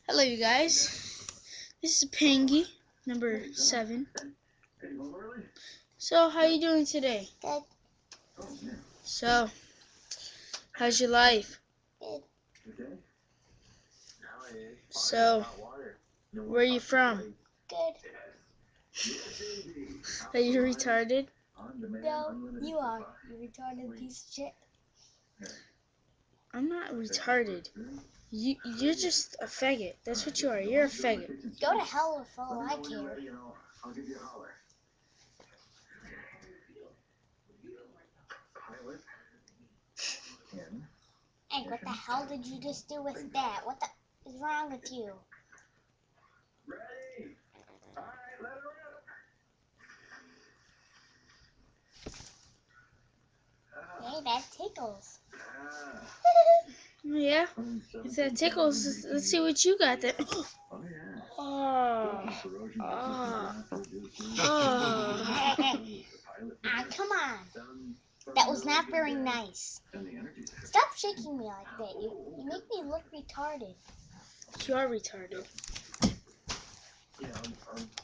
Hello, you guys. This is Pengy, number 7. So, how you doing today? Good. So, how's your life? Good. So, where are you from? Good. Are you retarded? No, you are. You retarded piece of shit. I'm not retarded. You're just a faggot. That's what you are. You're a faggot. Go to hell for all I care. Hey, what the hell did you just do with that? What the is wrong with you? Hey, that tickles. Yeah? If that tickles, let's see what you got then. Oh. Ah, come on. That was not very nice. Stop shaking me like that. You make me look retarded. You are retarded.